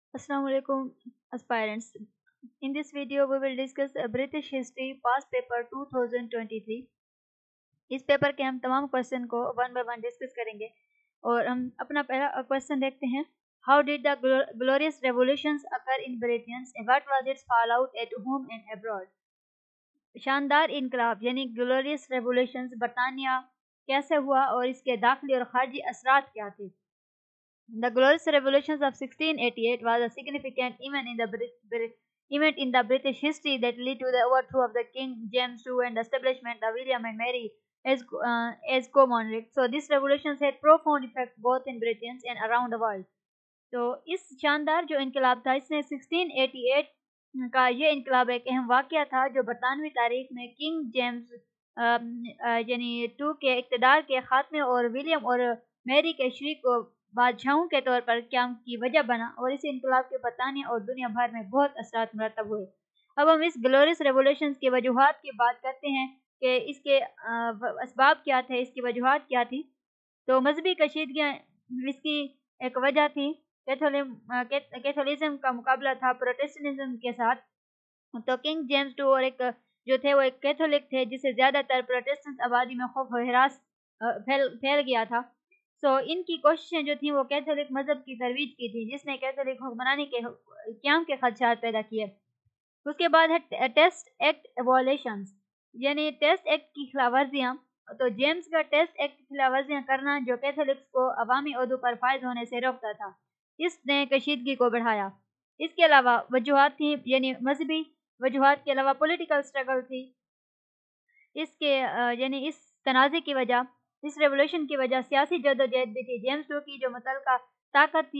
Assalamu alaikum aspirants. In this video we will discuss British history past paper 2023. इस paper के हम तमाम question को वन बाय वन डिस्कस करेंगे और हम अपना पहला क्वेश्चन देखते हैं. How did the glorious revolutions occur in Britain and what was its fallout at home and abroad? शानदार इनकलाब यानी ग्लोरियस रेवोल्यूशंस बरतानिया कैसे हुआ और इसके दाखिली और खारजी असरात क्या थे. The Glorious Revolutions of 1688 was a significant event in the British history that led to the overthrow of the King James II and the establishment of William and Mary as co-monarchs. So these revolutions had profound effect both in Britain and around the world. तो इस शानदार जो इनकलाब था इसने 1688 का ये इनकलाब एक अहम वाक़या था जो बरतानवी तारीख में किंग जेम्स यानी टू के इक़्तिदार के ख़ात्मे और विलियम और मैरी के शरीक बादशाहों के तौर पर क़याम की वजह बना और इस इनकलाब के बरतानिया और दुनिया भर में बहुत असरात मरतब हुए. अब हम इस ग्लोरियस रेवोल्यूशंस की वजूहात की बात करते हैं कि इसके असबाब क्या थे, इसकी वजूहात क्या थी. तो मजहबी कशीदगियाँ इसकी एक वजह थी. कैथोलिज्म का मुकाबला था प्रोटेस्टेंटिज्म के साथ. तो किंग जेम्स टू और एक जो थे वो एक कैथोलिक थे जिससे ज़्यादातर प्रोटेस्टेंट आबादी में खौफ और हिरास फैल गया था. सो इनकी कोशिशें जो थी वो कैथोलिक मज़हब की तरवीज की थी जिसने कैथोलिक हुक्मरानी के क़याम के खदशात पैदा किए. उसके बाद है टेस्ट एक्ट एवोल्यूशंस यानी टेस्ट एक्ट की खिलाफ वर्जियाँ. तो जेम्स का टेस्ट एक्ट की खिलाफ वर्जियाँ करना जो कैथोलिक्स को अवामी अहदों पर फायज होने से रोकता था, इसने कशीदगी को बढ़ाया. इसके अलावा वजूहात थी यानी मजहबी वजूहात के अलावा पॉलिटिकल स्ट्रगल थी. इसके यानी इस तनाज़े की वजह इस रेवोल्यूशन की वजह सियासी जदोजहद भी थी. जेम्स टू की जो मुतलका ताकत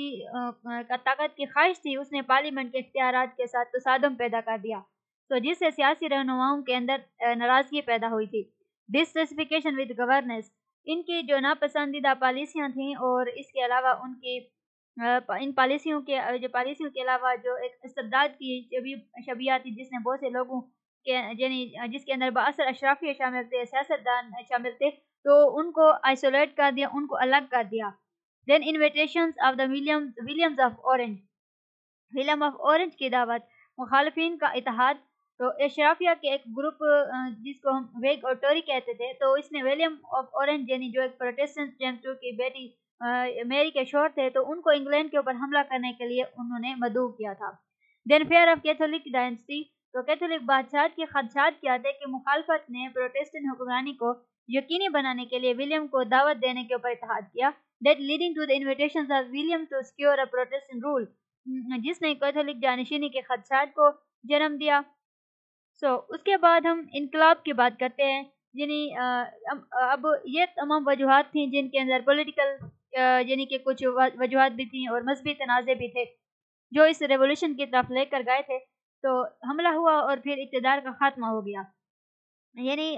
की ख्वाहिश थी उसने पार्लियामेंट के इख्तियारात के साथ तसादम पैदा कर दिया तो जिससे सियासी रहनुमाओं के अंदर नाराज़गी पैदा हुई थी. डिसरेस्टिफिकेशन विद गवर्नेंस इनकी जो नापसंदीदा पॉलिसियाँ थीं और इसके अलावा उनकी इन पॉलिसियों के अलावा जो एक इस्तेबदाद की शबियात थी जिसने बहुत से लोगों के यानी जिसके अंदर बाअसर अशराफिया शामिल थे, सियासतदान शामिल थे, तो उनको आइसोलेट कर दिया, उनको अलग कर दिया. Then invitations of the Williams of Orange William of Orange की दावत, मुखालफिन का इत्तेहाद. तो अशराफिया के एक ग्रुप जिसको हम वेग और टोरी कहते थे, तो इसने विलियम ऑफ ऑरेंज यानी जो एक प्रोटेस्टेंट जेम्स टू की बेटी मैरी के शोहर थे, तो उनको इंग्लैंड के ऊपर हमला करने के लिए उन्होंने मदऊ किया था. Then fear of Catholic dynasty तो कैथोलिक बादशाह के खदशात क्या थे कि मुखालफत ने प्रोटेस्टेंट हुक्मरानी को यकीनी बनाने के लिए विलियम को दावत देने के ऊपर इत्तेहाद किया. That leading to the invitations of William to secure a Protestant rule जिसने कैथोलिक जानशीनी के खदशात को जन्म दिया. उसके बाद हम इनकलाब की बात करते हैं यानी अब ये तमाम वजूहात थी जिनके अंदर पॉलिटिकल यानी कि कुछ वजूहात भी थी और मजहबी तनाज़े भी थे जो इस रेवोल्यूशन की तरफ लेकर गए थे. तो हमला हुआ और फिर इक़्तिदार का ख़ात्मा हो गया. यानी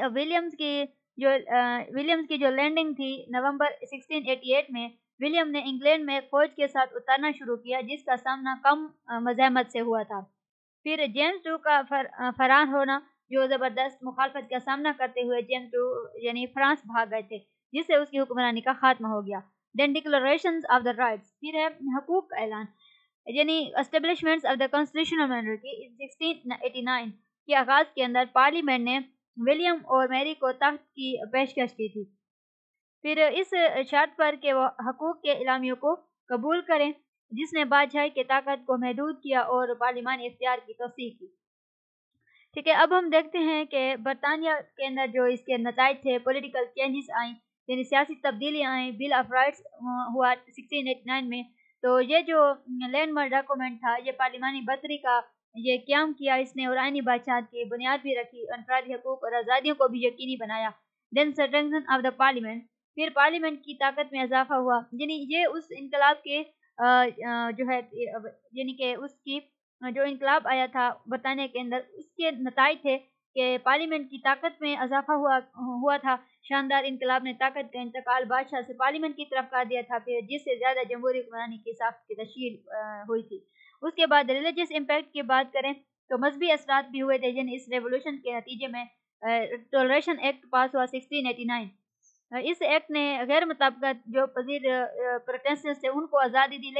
विलियम्स की जो लैंडिंग थी नवंबर 1688 में, विलियम ने इंग्लैंड में फ़ौज के साथ उतरना शुरू किया जिसका सामना कम मज़ाहमत से हुआ था. फिर जेम्स टू का फरार होना जो ज़बरदस्त मुखालफत का सामना करते हुए जेम्स टू यानी फ्रांस भाग गए थे जिससे उसकी हुक्मरानी का खात्मा हो गया. Then declarations of the rights फिर है हकूक़ का ऐलान यानी establishments of the constitutional monarchy in 1689 के आगाज़ के अंदर पार्लियामेंट ने विलियम और मैरी को तख्त की पेशकश की थी. फिर इस शर्त पर कि वो हकूक़ के इलामियों को कबूल करें जिसने बादशाही की ताकत को महदूद किया और पार्लिमानी इख्तियार की तौसीक़ की. ठीक है, अब हम देखते हैं कि बरतानिया के अंदर जो इसके नताइज थे, पॉलिटिकल चेंजेस आई यानी सियासी तब्दीलियाँ आई. बिल ऑफ राइट्स हुआ 1689 में. तो ये जो लैंडमार्क डॉक्यूमेंट था ये पार्लिमानी बर्तरी का ये क़याम किया इसने और आइनी बादशाहत की बुनियाद भी रखी, अनफरादी हकूक़ और आज़ादियों को भी यकीनी बनाया. Then strengthen of the parliament फिर पार्लियामेंट की ताकत में इजाफा हुआ यानी ये उस इनकलाब के जो है यानी कि उसकी जो इनकलाब आया था बरतानिया के अंदर उसके नताइज थे कि पार्लियामेंट की ताकत में इजाफा हुआ था. शानदार इनकलाब ने ताकत का इंतकाल बादशाह से पार्लियामेंट की तरफ कर दिया था फिर जिससे ज़्यादा जमहूरी हुक्मरानी की साख्त की तश्कील हुई थी. उसके बाद रिलीजियस इम्पैक्ट की बात करें तो मजहबी असरात भी हुए थे यानी इस रेवोल्यूशन के नतीजे में टॉलरेशन एक्ट पास हुआ 1689. इस एक्ट ने गैर मुताबिकत जो पजीर प्रोटेस्टेंट्स थे उनको आज़ादी दी लेकिन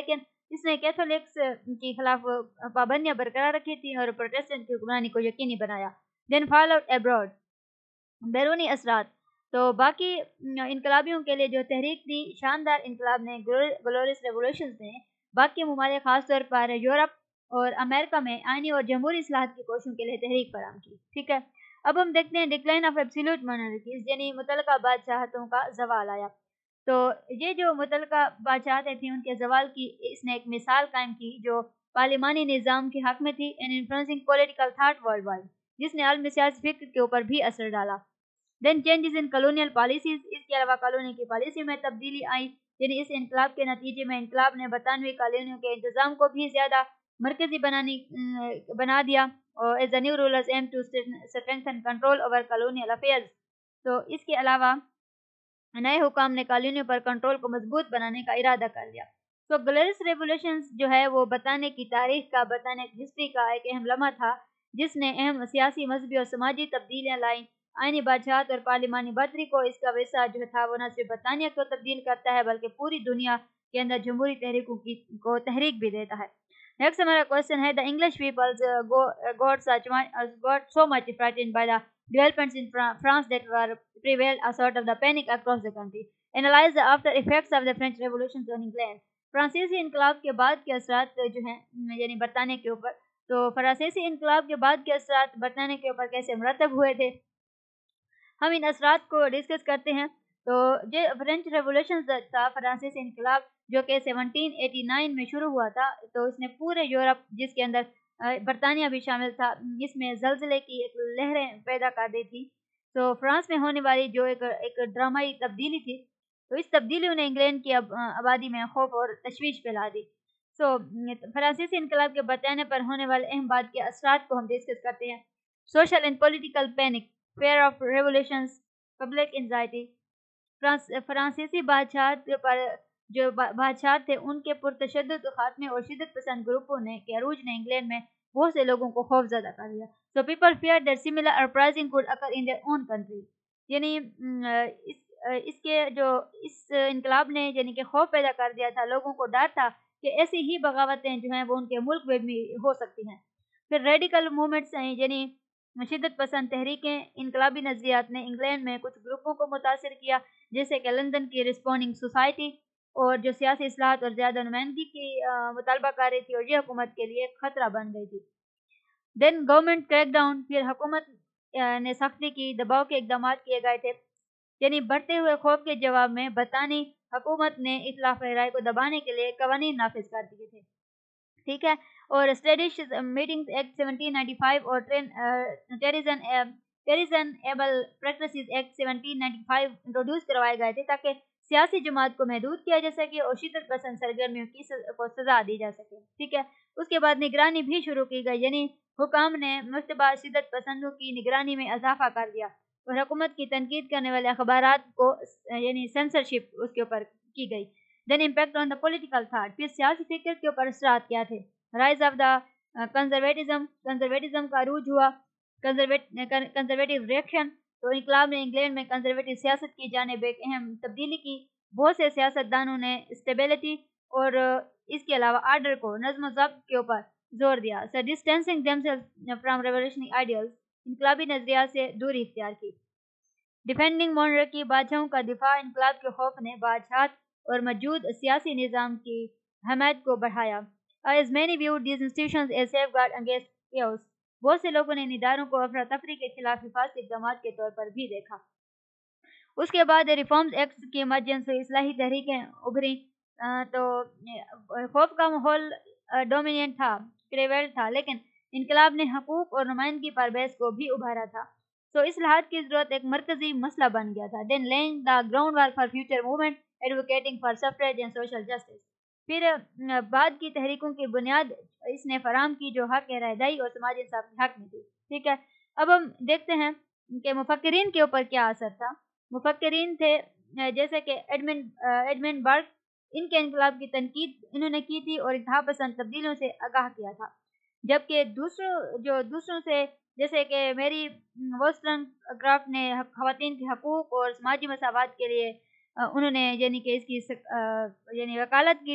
اس نے کیتھولکس کے خلاف پابندیاں برقرار رکھی تھیں اور پروٹیسٹنٹ کی حکمرانی کو یقینی بنایا. دین فال آؤٹ ابراڈ، بیرونی اثرات. تو باقی انقلابیوں کے لیے جو تحریک تھی، شاندار انقلاب نے گلوریس ریولوشنز نے باقی ممالک خاص طور پر یورپ اور امریکہ میں آئینی اور جمہوری اصلاحات کی کوششوں کے لیے تحریک فراہم کی. ٹھیک ہے، اب ہم دیکھتے ہیں ڈکلائن آف ایبسولوٹ مونارکیز، یعنی متعلقہ بادشاہتوں کا زوال آیا. تو یہ جو متعلقہ بادشاہتیں تھیں ان کے زوال کی اس نے ایک مثال قائم کی جو پارلیمانی نظام کے حق میں تھی، in influencing political thought worldwide, جس نے عالمی سیاسی فکر کے اوپر بھی اثر ڈالا. Then changes in colonial policies, اس کے علاوہ کالونی کی پالیسی میں تبدیلی آئی، یعنی اس انقلاب کے نتیجے میں انقلاب نے برطانوی کالونیوں کے انتظام کو بھی زیادہ مرکزی بنا دیا، اور as a new rulers aim to strengthen control over colonial affairs. تو اس کے علاوہ نئے حکام نے کالونیوں پر کنٹرول کو مضبوط بنانے کا ارادہ کر لیا. تو گلوریس ریولوشنز جو ہے وہ بتانے کی تاریخ کا، بتانے کی ہسٹری کا ایک اہم لمحہ تھا، جس نے اہم سیاسی، مذہبی اور سماجی تبدیلیاں لائیں. آئینی بادشاہت اور پارلیمانی برتری کو اس کا ویسا جو تھا وہ نہ صرف برطانیہ کو تبدیل کرتا ہے بلکہ پوری دنیا کے اندر جمہوری تحریکوں کو تحریک بھی دیتا ہے. نیکسٹ ہمارا کوشچن ہے، the English peoples got so much frightened by the developments in France that were prevailed a sort of the panic across the country. Analyze the after effects of the French Revolution on England. فرانسیسی انقلاب کے بعد کے اثرات جو ہیں یعنی برطانیہ کے اوپر، تو فرانسیسی انقلاب کے بعد کے اثرات برطانیہ کے اوپر کیسے مرتب ہوئے تھے، ہم ان اثرات کو ڈسکس کرتے ہیں. تو جو فرینچ ریولوشن تھا، فرانسیسی انقلاب جو کہ 1789 میں شروع ہوا تھا، تو اس نے پورے یورپ جس کے اندر برطانیہ بھی شامل تھا، اس میں زلزلے کی ایک لہریں پیدا کر دی تھی. تو فرانس میں ہونے والی جو ایک ڈرامائی تبدیلی تھی، تو اس تبدیلیوں نے انگلینڈ کی آبادی میں خوف اور تشویش پھیلا دی. سو فرانسیسی انقلاب کے برطانیہ پر ہونے والے اہم بعد کے اثرات کو ہم ڈسکس کرتے ہیں. Social and political panic, fear of revolutions, public anxiety. فرانسیسی بادشاہت پر جو بادشاہ تھے ان کے پرتشدد خاتمے اور شدت پسند گروپوں کے عروج نے انگلینڈ میں بہت سے لوگوں کو خوف زدہ کر دیا. So people feared that similar uprising could occur in their own country. یعنی اس انقلاب نے یعنی کہ خوف پیدا کر دیا تھا، لوگوں کو ڈر تھا کہ ایسی ہی بغاوتیں جو ہیں وہ ان کے ملک میں بھی ہو سکتی ہیں. پھر ریڈیکل موومنٹس ہیں، یعنی شدت پسند تحریکیں. انقلابی نظریات نے انگلینڈ میں کچھ گروپوں کو متاثر کیا، جیسے کہ لندن کی ریسپونڈنگ سوسائٹی، اور جو سیاسی اصلاحات اور زیادہ نمائندگی کی مطالبہ کر رہی تھی، اور یہ حکومت کے لیے خطرہ بن گئی تھی. دین گورنمنٹ کریک ڈاؤن، پھر حکومت نے سختی کی، دباؤ کے اقدامات کیے گئے تھے. یعنی بڑھتے ہوئے خوف کے جواب میں برطانوی حکومت نے اختلاف رائے کو دبانے کے لیے قوانین نافذ کر دیے تھے. ٹھیک ہے، اور اسٹیڈش میٹنگز ایکٹ 1795 اور treasonable practices act 1795 introduce کروائے گئے تھے تاکہ سیاسی جماعت کو محدود کیا جا سکے اور شدت پسند سرگرمیوں کی کو سزا دی جا سکے. ٹھیک ہے، اس کے بعد نگرانی بھی شروع کی گئی، یعنی حکام نے مشتبہ شدت پسندوں کی نگرانی میں اضافہ کر دیا اور حکومت کی تنقید کرنے والے اخبارات کو یعنی سینسرشپ اس کے اوپر کی گئی. Then impact on the political thought, پھر سیاسی فکر کے اوپر اثرات کیا تھے. رائز آف دا کنزرویٹزم کا عروج ہوا، کنزرویٹو ریئیکشن. تو انقلاب نے انگلینڈ میں کنزرویٹو سیاست کی جانب ایک اہم تبدیلی کی. بہت سے سیاستدانوں نے اسٹیبلٹی اور اس کے علاوہ آرڈر کو، نظم و ضبط کے اوپر زور دیا. So distancing themselves from revolutionary ideals, انقلابی نظریات سے دوری اختیار کی. ڈیفینڈنگ مونارکی، بادشاہوں کا دفاع. انقلاب کے خوف نے بادشاہت اور موجود سیاسی نظام کی حمایت کو بڑھایا. As many viewed these institutions as safeguard against chaos. بہت سے لوگوں نے ان اداروں کو افراتفری کے خلاف حفاظتی اقدامات کے طور پر بھی دیکھا. اس کے بعد ریفارمز ایکٹس کی مدین سے اصلاحی تحریکیں ابھری. تو خوف کا ماحول ڈومینینٹ تھا، پریویل تھا، لیکن انقلاب نے حقوق اور نمائندگی پر بحث کو بھی ابھارا تھا. تو اصلاحات کی ضرورت ایک مرکزی مسئلہ بن گیا تھا. Then laying the ground work for future movement advocating for suffrage and social justice. پھر بعد کی تحریکوں کی بنیاد اس نے فراہم کی جو حق رائے اور سماجی انصاف کے حق میں تھی. ٹھیک ہے، اب ہم دیکھتے ہیں کہ مفکرین کے اوپر کیا اثر تھا. مفکرین تھے جیسے کہ ایڈمنڈ برک، ان کے انقلاب کی تنقید انہوں نے کی تھی اور انتہا پسند تبدیلیوں سے آگاہ کیا تھا. جبکہ دوسروں سے جیسے کہ میری وولسٹرنکرافٹ نے خواتین کے حقوق اور سماجی مساوات کے لیے انہوں نے یعنی کہ اس کی یعنی وکالت کی تھی.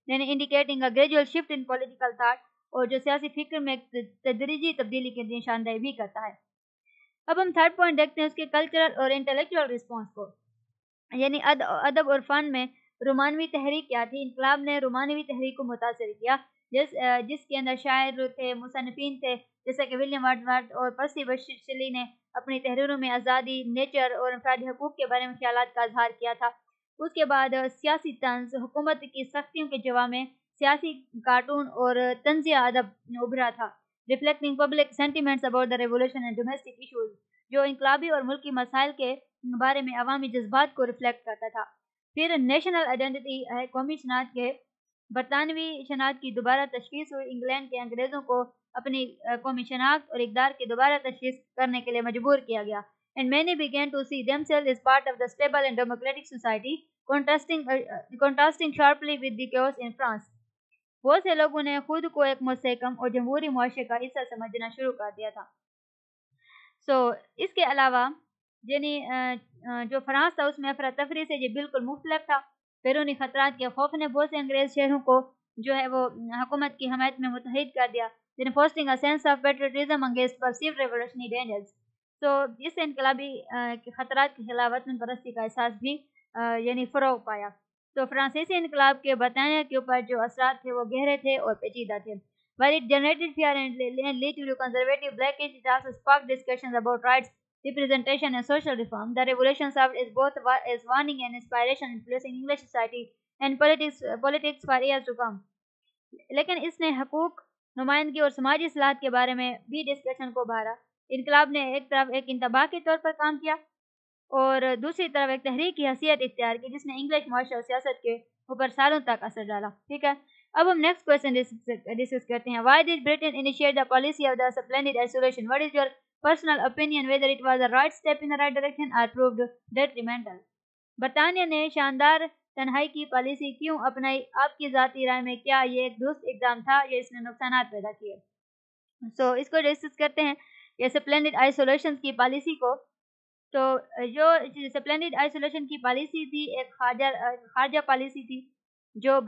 یعنی indicating a gradual shift in political thought, اور جو سیاسی فکر میں تدریجی تبدیلی کی نشاندہی بھی کرتا ہے۔ اب ہم تھرڈ پوائنٹ دیکھتے ہیں اس کے کلچرل اور انٹلیکچوئل رسپانس کو، یعنی ادب اور فن میں رومانوی تحریک کیا تھی۔ انقلاب نے رومانوی تحریک کو متاثر کیا، جس کے اندر شاعر تھے، مصنفین تھے، جیسے کہ ولیم ورڈسورتھ اور پرسی بشیر شیلی نے اپنی تحریروں میں آزادی، نیچر اور انفرادی حقوق کے بارے میں خیالات کا اظہار کیا تھا۔ اس کے بعد سیاسی طنز، حکومت کی سختیوں کے جواب میں سیاسی کارٹون اور طنزیہ ادب ابھرا تھا، reflecting public sentiments about the revolution and domestic issues, جو انقلابی اور ملکی مسائل کے بارے میں عوامی جذبات کو ریفلیکٹ کرتا تھا۔ پھر نیشنل آئیڈینٹی ہے، قومی شناخت کے برطانوی شناخت کی دوبارہ تشخیص ہوئی۔ انگلینڈ کے انگریزوں کو اپنی قومی شناخت اور اقدار کی دوبارہ تشخیص کرنے کے لیے مجبور کیا گیا، and many began to see themselves as part of the stable and democratic society, contrasting sharply with the chaos in France۔ بہت سے لوگوں نے خود کو ایک مستحکم اور جمہوری معاشرے کا حصہ سمجھنا شروع کر دیا تھا۔ اس کے علاوہ یعنی جو فرانس تھا اس میں افراتفری سے یہ بالکل مختلف تھا۔ بیرونی خطرات کے خوف نے بہت سے انگریز شہروں کو جو ہے وہ حکومت کی حمایت میں متحد کر دیا، یعنی fostering a sense of patriotism against perceived revolutionary dangers۔ اس سے انقلابی خطرات کے خلاف وطن پرستی کا احساس بھی یعنی فروغ پایا۔ فرانسیسی انقلاب کے برطانیہ کے اوپر جو اثرات تھے وہ گہرے تھے اور پیچیدہ تھے۔ While it generated fear and led to conservative blackish, it also sparked discussions about rights, representation and social reform. The revolution served as both as warning and inspiration, influencing English society and politics for years to come۔ لیکن اس نے حقوق، نمائندگی اور سماجی اصلاحات کے بارے میں بھی ڈسکشن کو ابھارا۔ انقلاب نے ایک طرف ایک انتباہ کے طور پر کام کیا اور دوسری طرف ایک تحریک کی حیثیت اختیار کی، جس نے انگلش معاشرے اور سیاست کے اوپر سالوں تک اثر ڈالا۔ ٹھیک ہے، اب ہم نیکسٹ کویسچن ڈسکس کرتے ہیں۔ Why did Britain initiate the policy of the splendid isolation? What is your personal opinion whether it was a right step in the right direction or proved detrimental؟ برطانیہ نے شاندار تنہائی کی policy کیوں اپنائی؟ آپ کی ذاتی رائے میں کیا یہ ایک درست اقدام تھا یا اس نے نقصانات پیدا کیے؟ اس کو ڈسکس کرتے ہیں، یہ سپلینڈڈ آئسولیشن کی پالیسی کو۔ تو جو سپلینڈڈ آئسولیشن کی پالیسی تھی ایک خارجہ پالیسی تھی جو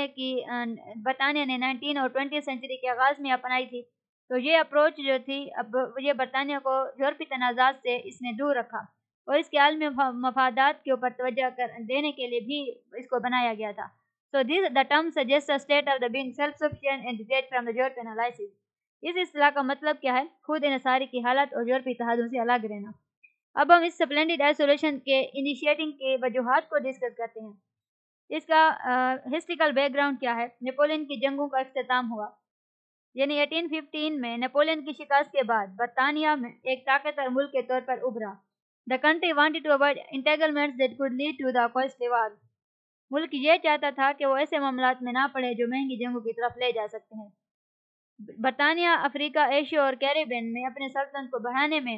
برطانیہ نے 19 اور 20 سینچری کے آغاز میں اپنائی تھی۔ تو یہ اپروچ جو تھی اب یہ برطانیہ کو یورپی تنازعات سے اس نے دور رکھا اور اس کے عالمی مفادات کے اوپر توجہ دینے کے لیے بھی اس کو بنایا گیا تھا۔ the term suggests a state of the being self-sufficient and detached from the European alliances۔ اس اصطلاح کا مطلب کیا ہے؟ خود انحصاری کی حالت اور یورپی اتحادوں سے الگ رہنا۔ اب ہم اس سپلینڈڈ آئسولیشن کے انیشیٹنگ کے وجوہات کو ڈسکس کرتے ہیں۔ اس کا ہسٹریکل بیک گراؤنڈ کیا ہے؟ نیپولین کی جنگوں کا اختتام ہوا، یعنی 1815 میں نیپولین کی شکست کے بعد برطانیہ میں ایک طاقتور ملک کے طور پر ابھرا۔ The country wanted to avoid entanglements that could lead to the costly war۔ ملک یہ چاہتا تھا کہ وہ ایسے معاملات میں نہ پڑے جو مہنگی جنگوں کی طرف لے جا سکتے ہیں۔ برطانیہ افریقہ، ایشیا اور کیریبین میں اپنے سلطنت کو بڑھانے میں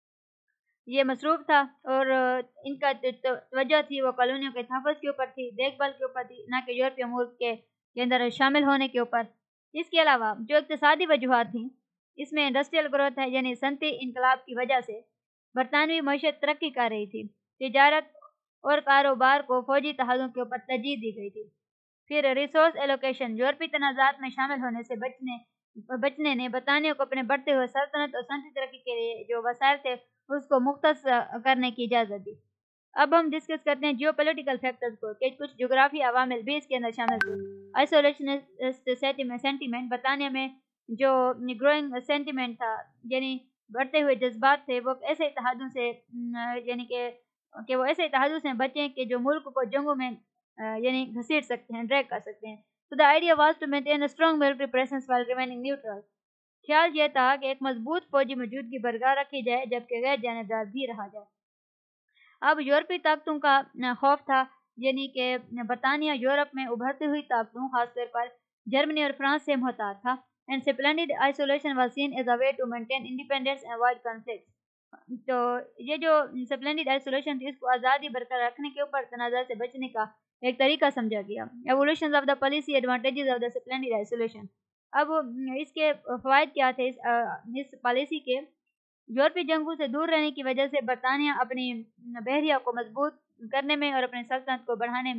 یہ مصروف تھا اور ان کا توجہ تھی وہ کالونیوں کے تحفظ کے اوپر تھی، دیکھ بھال کے اوپر تھی، نہ کہ یورپی امور کے اندر شامل ہونے کے اوپر۔ اس کے علاوہ جو اقتصادی وجوہات تھیں اس میں انڈسٹریل گروتھ ہے، یعنی صنعتی انقلاب کی وجہ سے برطانوی معیشت ترقی کر رہی تھی، تجارت اور کاروبار کو فوجی اتحادوں کے اوپر ترجیح دی گئی تھی۔ پھر ریسورس ایلوکیشن، یورپی تنازعات میں شامل ہونے سے بچنے نے برطانیہ کو اپنے بڑھتے ہوئے سلطنت اور صنعتی ترقی کے لیے جو وسائل تھے اس کو مختص کرنے کی اجازت دی۔ اب ہم ڈسکس کرتے ہیں جیو پولیٹیکل فیکٹرز کو، کہ کچھ جغرافی عوامل بھی اس کے اندر شامل تھے۔ آئسولیشنسٹ سینٹیمنٹ، برطانیہ میں جو گروئنگ سینٹیمنٹ تھا یعنی بڑھتے ہوئے جذبات تھے، وہ ایسے اتحادوں سے یعنی کہ وہ ایسے اتحادوں سے بچیں کہ جو ملک کو جنگوں میں یعنی گھسیٹ سکتے ہیں، ڈریگ کر سکتے ہیں۔ So the idea was to maintain a strong military presence while remaining neutral۔ خیال یہ تھا کہ ایک مضبوط فوجی موجودگی برقرار رکھی جائے جبکہ غیر جانبدار بھی رہا جائے۔ اب یورپی طاقتوں کا خوف تھا، یعنی کہ برطانیہ یورپ میں ابھرتی ہوئی طاقتوں خاص طور پر جرمنی اور فرانس سے محتاط تھا۔ And splendid isolation was seen as a way to maintain independence and avoid conflicts۔ تو یہ جو سپلینڈڈ آئسولیشن تھی اس کو آزادی برقرار رکھنے کے اوپر تنازع سے بچنے کا ایک طریقہ سمجھا گیا۔ Evolution of the policy, advantages of the splendid isolation. اب اس کے فوائد کیا تھے اس پالیسی کے؟ یورپی جنگوں سے دور رہنے کی وجہ سے برطانیہ اپنی بحریہ کو مضبوط کرنے میں اور اپنی سلطنت کو بڑھانے میں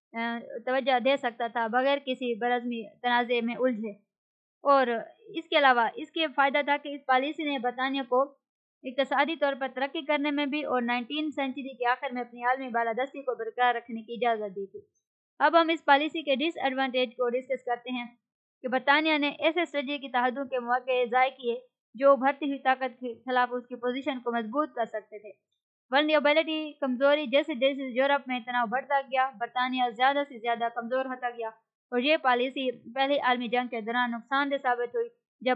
توجہ دے سکتا تھا بغیر کسی برعظمی تنازع میں الجھے۔ اور اس کے علاوہ اس کے فائدہ تھا کہ اس پالیسی نے برطانیہ کو اقتصادی طور پر ترقی کرنے میں بھی اور 19 سینچری کے آخر میں اپنی عالمی بالادستی کو برقرار رکھنے کی اجازت دی تھی۔ اب ہم اس پالیسی کے ڈس ایڈوانٹیج کو ڈسکس کرتے ہیں کہ برطانیہ نے ایسے اسٹریٹجی تحدوں کے مواقع ضائع کیے جو ابھرتی ہوئی طاقت کے خلاف اس کی پوزیشن کو مضبوط کر سکتے تھے۔ ولنریبلٹی کمزوری جیسے جیسے یورپ میں تناؤ بڑھتا گیا، برطانیہ زیادہ سے زیادہ کمزور ہوتا گیا اور یہ پالیسی پہلی عالمی جنگ کے دوران نقصان دہ ثابت ہوئی جب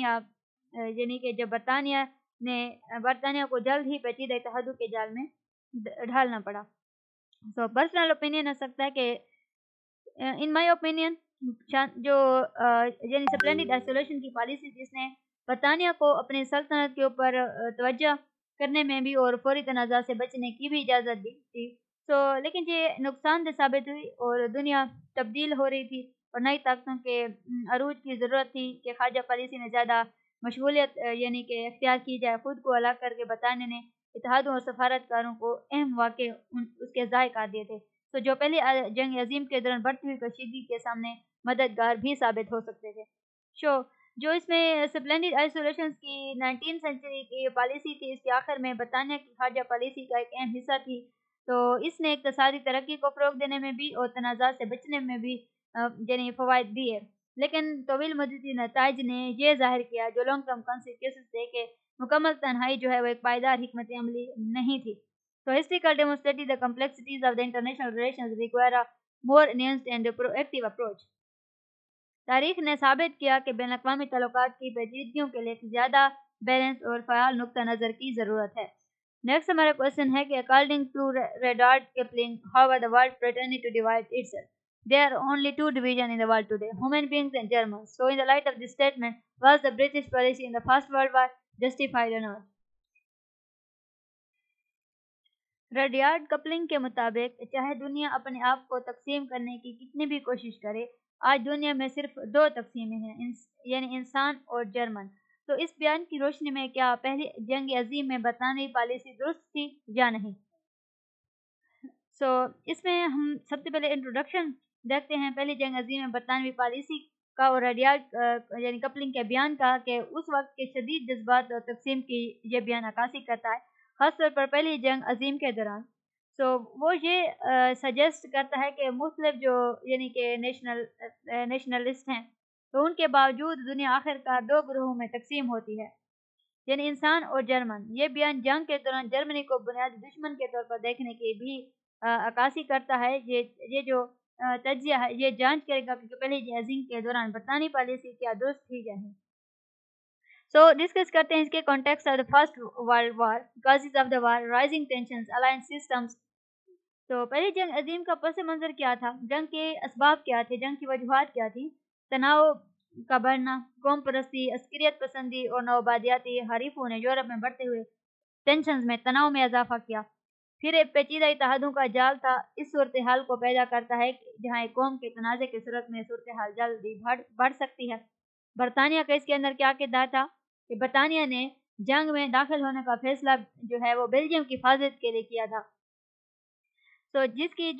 برطانیہ کو جلد ہی پیچیدہ اتحادوں کے جال میں ڈھالنا پڑا۔ سو پرسنل اوپینین ہو سکتا ہے کہ ان مائی اوپینین جو سپلینڈڈ آئسولیشن کی پالیسی جس نے برطانیہ کو اپنی سلطنت کے اوپر توجہ کرنے میں بھی اور فوری تنازع سے بچنے کی بھی اجازت دی تھی، لیکن یہ نقصان دہ ثابت ہوئی اور دنیا تبدیل ہو رہی تھی اور نئی طاقتوں کے عروج کی ضرورت تھی کہ خارجہ پالیسی میں زیادہ مشغولیت کہ اختیار کی جائے۔ خود کو الگ کر کے برطانیہ نے اتحادوں اور سفارتکاروں کو اہم مواقع اس کے ضائع کر دیے تھے، جو پہلی جنگ عظیم کے دوران بڑھتی ہوئی کشیدگی کے سامنے مددگار بھی ثابت ہو سکتے تھے۔ جو اس میں سپلینڈڈ آئسولیشن کی 19 سینچری کی پالیسی تھی، اس کے آخر میں برطانیہ کی خارجہ پالیسی کا ایک اہم حصہ تھی، تو اس نے اقتصادی ترقی کو فروغ دینے میں بھی اور تنازع سے بچنے میں بھی فوائد دیے، لیکن طویل مدتی نتائج نے یہ ظاہر کیا جو لانگ ٹرم کانسیکوینسز تھے کہ مکمل تنہائی جو ہے وہ ایک پائیدار حکمت عملی نہیں تھی۔ So history demonstrated the complexities of the international relations require a more nuanced and proactive approach. تاریخ نے ثابت کیا کہ بین الاقوامی تعلقات کی پیچیدگیوں کے لیے زیادہ بیلنس اور فعال نقطہ نظر کی ضرورت ہے۔ نیکسٹ ہمارا کوشچن ہے کہ according to Rudyard Kipling, however the world pretended to divide itself. There are only two divisions in the world today, human beings and Germans. So in the light of this statement, was the British policy in the First World War justified or not? Rudyard Kipling کے مطابق چاہے دنیا اپنے آپ کو تقسیم کرنے کی کتنی بھی کوشش کرے، آج دنیا میں صرف دو تقسیمیں ہیں، یعنی انسان اور جرمن۔ تو اس بیان کی روشنی میں کیا پہلی جنگ عظیم میں برطانوی پالیسی درست تھی یا نہیں؟ اس میں ہم سب سے پہلے انٹروڈکشن دیکھتے ہیں پہلی جنگ عظیم میں برطانوی پالیسی کا اور رڈیارڈ کپلنگ کے بیان کا کہ اس وقت کے شدید جذبات اور تقسیم کی یہ بیان عکاسی کرتا ہے، خاص طور پر پہلی جنگ عظیم کے دوران۔ وہ یہ سجیسٹ کرتا ہے کہ مختلف جو کہ نیشنلسٹ ہیں، تو ان کے باوجود دنیا آخر کار دو گروہوں میں تقسیم ہوتی ہے، یعنی انسان اور جرمن۔ یہ بیان جنگ کے دوران جرمنی کو بنیادی دشمن کے طور پر دیکھنے کی بھی عکاسی کرتا ہے۔ یہ جو تجزیہ ہے یہ جانچ کرے گا کہ پہلی جنگ عظیم کے دوران برطانوی پالیسی کیا درست تھی یا نہیں۔ ڈسکس کرتے ہیں اس کے context of the First World War, causes of the war, rising tensions, alliance systems. تو پہلی جنگ عظیم کا پس منظر کیا تھا؟ جنگ کے اسباب کیا تھے؟ جنگ کی وجوہات کیا تھی؟ تناؤ کا بڑھنا، قوم پرستی، عسکریت پسندی اور نوآبادیاتی حریفوں نے یورپ میں بڑھتے ہوئے ٹینشنز میں تناؤ میں اضافہ کیا۔ پھر ایک پیچیدہ اتحادوں کا جال تھا، اس صورتحال کو پیدا کرتا ہے جہاں ایک قوم کے تنازع کی صورت میں صورتحال جلدی بڑھ سکتی ہے۔ برطانیہ کا اس کے اندر کیا کردار تھا کہ برطانیہ نے جنگ میں داخل ہونے کا فیصلہ جو ہے وہ بیلجیم کی حفاظت کے لیے کیا تھا۔ جس کی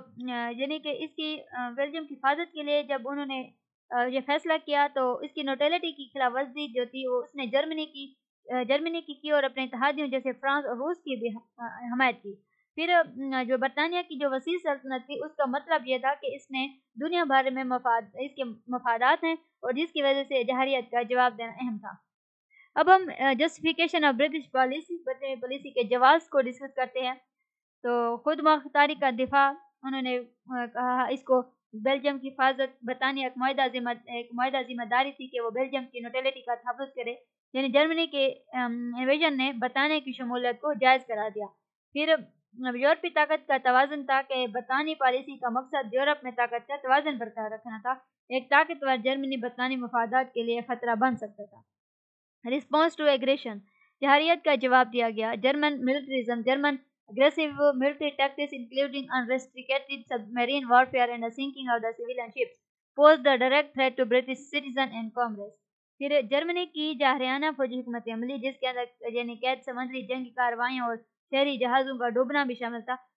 اس کی بیلجیم کی حفاظت کے لیے جب انہوں نے یہ فیصلہ کیا تو اس کی نیوٹرلٹی کی خلاف ورزی جو تھی وہ اس نے جرمنی کی اور اپنے اتحادیوں جیسے فرانس اور روس کی بھی حمایت کی۔ پھر جو برطانیہ کی جو وسیع سلطنت تھی اس کا مطلب یہ تھا کہ اس نے دنیا بھر میں اس کے مفادات ہیں اور جس کی وجہ سے جہریت کا جواب دینا اہم تھا۔ اب ہم جسٹیفیکیشن آف برٹش پالیسی کے جواز کو ڈسکس کرتے ہیں۔ تو خود مختاری کا دفاع، انہوں نے کہا اس کو بیلجیم کی حفاظت، برطانیہ ایک معاہدہ ذمہ داری تھی کہ وہ بیلجیم کی نیوٹرلٹی کا تحفظ کرے، یعنی جرمنی کے انویژن نے برطانیہ کی شمولیت کو جائز قرار دیا۔ پھر یورپی طاقت کا توازن تھا کہ برطانوی پالیسی کا مقصد یورپ میں طاقت کا توازن برقرار رکھنا تھا۔ ایک طاقتور جرمنی برطانوی مفادات کے لیے خطرہ بن سکتا تھا۔ رسپانس ٹو ایگریشن، جہریت کا جواب دیا گیا۔ German militarism, German aggressive military tactics including unrestricted submarine warfare and the sinking of the civilian ships posed a direct threat to British citizens and commerce۔ پھر جرمنی کی جارحانہ فوجی حکمت عملی جس کے اندر قید سمندری جنگی کارروائیاں اور شہری جہازوں کا ڈوبنا بھی شامل تھا،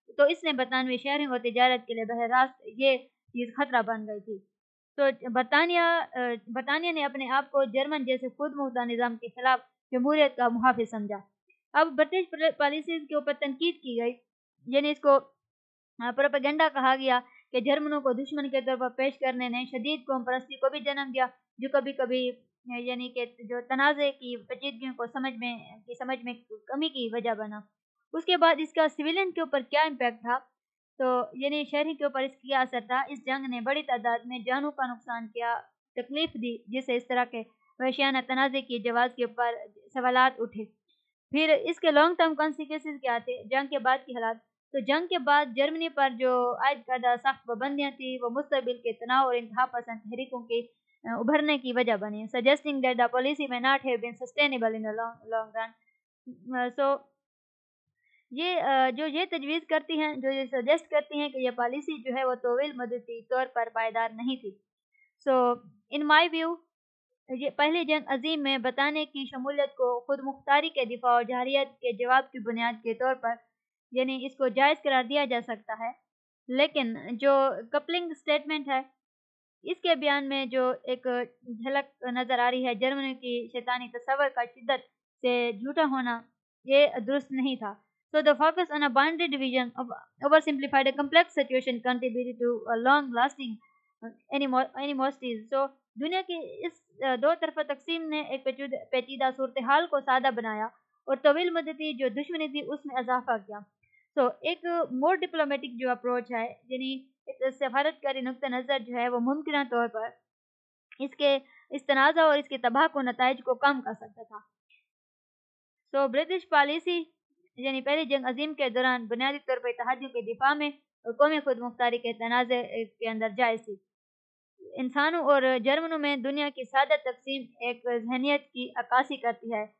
تو اس نے برطانوی شہریوں اور تجارت کے لیے براہ راست یہ چیز خطرہ بن گئی تھی۔ تو برطانیہ نے اپنے آپ کو جرمن جیسے خود مختار نظام کے خلاف جمہوریت کا محافظ سمجھا۔ اب برٹش پالیسیز کے اوپر تنقید کی گئی، یعنی اس کو پروپیگنڈا کہا گیا کہ جرمنوں کو دشمن کے طور پر پیش کرنے نے شدید قوم پرستی کو بھی جنم دیا، جو کبھی کبھی یعنی کہ جو تنازع کی پیچیدگیوں کو سمجھ میں کمی کی وجہ بنا۔ اس کے بعد اس کا سویلین کے اوپر کیا امپیکٹ تھا، تو یعنی شہری کے اوپر اس کی کیا اثر تھا۔ اس جنگ نے بڑی تعداد میں جانوں کا نقصان کیا، تکلیف دی، جس سے اس طرح کے وحشیانہ تنازع کی جواز کے اوپر سوالات اٹھے۔ پھر اس کے لانگ ٹرم کانسیکوینسز کیا تھے جنگ کے بعد کی حالات۔ تو جنگ کے بعد جرمنی پر جو عائد کردہ سخت پابندیاں تھیں وہ مستقبل کے تناؤ اور انتہا پسند تحریکوں کے ابھرنے کی وجہ بنی، suggesting that the policy may not have been sustainable in the long run۔ So یہ تجویز کرتی ہیں، جو یہ سجیسٹ کرتی ہیں کہ یہ پالیسی جو ہے وہ طویل مدتی طور پر پائیدار نہیں تھی۔ سو ان مائی ویو یہ پہلی جنگ عظیم میں برطانیہ کی شمولیت کو خود مختاری کے دفاع اور جارحیت کے جواب کی بنیاد کے طور پر یعنی اس کو جائز قرار دیا جا سکتا ہے، لیکن جو کپلنگ سٹیٹمنٹ ہے اس کے بیان میں جو ایک جھلک نظر آ رہی ہے جرمنی کی شیطانی تصور کا شدت سے جھوٹا ہونا، یہ درست نہیں تھا۔ So the focus on a binary division of oversimplified a complex situation contributed to a long-lasting animosities۔ So دنیا کی اس دو طرفہ تقسیم نے ایک پیچیدہ صورتحال کو سادہ بنایا اور طویل مدتی جو دشمنی تھی اس میں اضافہ کیا۔ So ایک مور ڈپلومیٹک جو اپروچ ہے، یعنی سفارت کاری نقطہ نظر جو ہے وہ ممکنہ طور پر اس تنازع اور اس کے تباہ کو نتائج کو کم کر سکتا تھا۔ So برٹش پالیسی یعنی پہلی جنگ عظیم کے دوران بنیادی طور پر اتحادیوں کے دفاع میں اور قومی خود مختاری کے تنازع کے اندر جائز تھی۔ انسانوں اور جرمنوں میں دنیا کی سادہ تقسیم ایک ذہنیت کی عکاسی کرتی ہے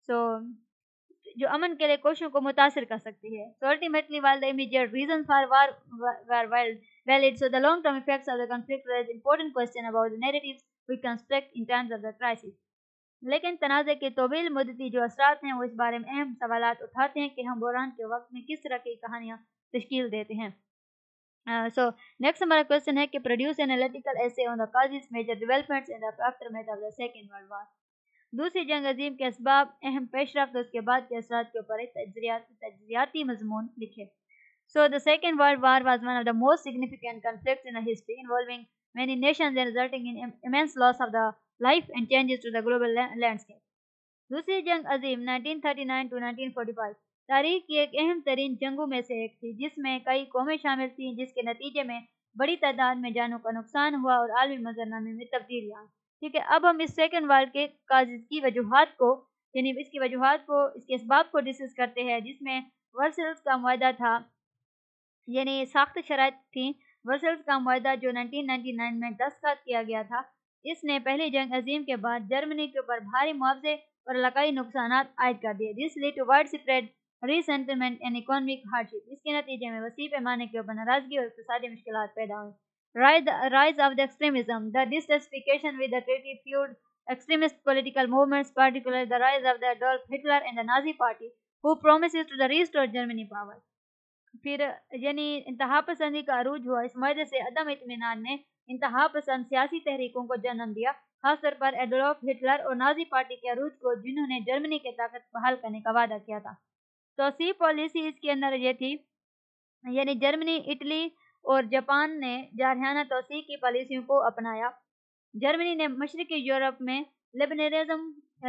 جو امن کے لیے کوششوں کو متاثر کر سکتی ہے۔ So ultimately while the immediate reasons for war were valid, so the long-term effects of the conflict raise important question about the narratives we construct in terms of the crisis۔ لیکن تنازع کے طویل مدتی جو اثرات ہیں وہ اس بارے میں اہم سوالات اٹھاتے ہیں کہ ہم بحران کے وقت میں کس طرح کی کہانیاں تشکیل دیتے ہیں۔ So next ہمارا کوشچن ہے کہ produce an analytical essay on the causes, major developments in the aftermath of the Second World War۔ دوسری جنگ عظیم کے اسباب، اہم پیش رفت اور اس کے بعد کے اثرات کے اوپر ایک تجزیاتی مضمون لکھے۔ So the Second World War was one of the most significant conflicts in history, involving many nations and resulting in immense loss of the life and changes to the global landscape۔ دوسری جنگ عظیم 1939 to 1945 تاریخ کی ایک اہم ترین جنگوں میں سے ایک تھی، جس میں کئی قومیں شامل تھیں، جس کے نتیجے میں بڑی تعداد میں جانوں کا نقصان ہوا اور عالمی منظرنامے میں تبدیلیاں آئیں۔ ٹھیک ہے، اب ہم اس سیکنڈ وار کے کازز کی وجوہات کو یعنی اس کی وجوہات کو اس کے اسباب کو ڈسکس کرتے ہیں، جس میں ورسلز کا معاہدہ تھا، یعنی سخت شرائط تھیں۔ ورسلز کا معاہدہ جو 1999 میں دستخط کیا گیا تھا، اس نے پہلی جنگ عظیم کے بعد جرمنی کے اوپر بھاری معاوضے اور علاقائی نقصانات عائد کر دیے۔ This led to widespread resentment and economic hardship۔ اس کے نتیجے میں وسیع پیمانے کے اوپر ناراضگی اور اقتصادی مشکلات پیدا ہوئیں۔ Rise of the extremism۔ The dissatisfaction with the treaty fueled extremist political movements, particularly the rise of the Adolf Hitler and the Nazi Party, who promises to restore Germany power۔ پھر یعنی انتہا پسندی کا عروج ہوا۔ اس معاہدے سے عدم اطمینان نے انتہا پسند سیاسی تحریکوں کو جنم دیا، خاص طور پر ایڈولف ہٹلر اور نازی پارٹی کے عروج کو، جنہوں نے جرمنی کی طاقت بحال کرنے کا وعدہ کیا تھا۔ توسیع پالیسی اس کے اندر یہ تھی، یعنی جرمنی، اٹلی اور جاپان نے جارحانہ توسیع کی پالیسیوں کو اپنایا۔ جرمنی نے مشرقی یورپ میں لبرلزم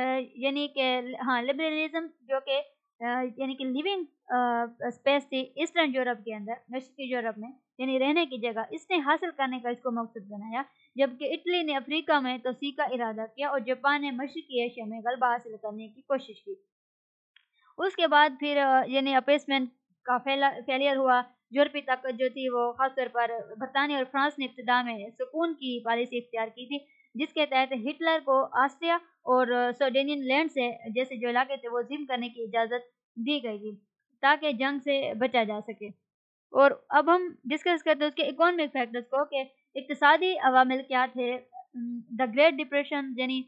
جو کہ یعنی کہ لیونگ اسپیس تھی ایسٹرن یورپ کے اندر، مشرقی یورپ میں یعنی رہنے کی جگہ، اس نے حاصل کرنے کا اس کو مقصد بنایا، جبکہ اٹلی نے افریقہ میں توسیع کا ارادہ کیا اور جاپان نے مشرقی ایشیا میں غلبہ حاصل کرنے کی کوشش کی۔ اس کے بعد پھر یعنی اپیسمنٹ کا فیلئر ہوا۔ یورپی طاقت جو تھی وہ خاص طور پر برطانیہ اور فرانس نے ابتدا میں سکون کی پالیسی اختیار کی تھی، جس کے تحت ہٹلر کو آسٹریا اور سوڈینین لینڈ سے جیسے جو علاقے تھے وہ ضم کرنے کی اجازت دی گئی تھی تاکہ جنگ سے بچا جا سکے۔ اور اب ہم ڈسکس کرتے ہیں اس کے اکانومک فیکٹرز کو کہ اقتصادی عوامل کیا تھے۔ دا گریٹ ڈپریشن یعنی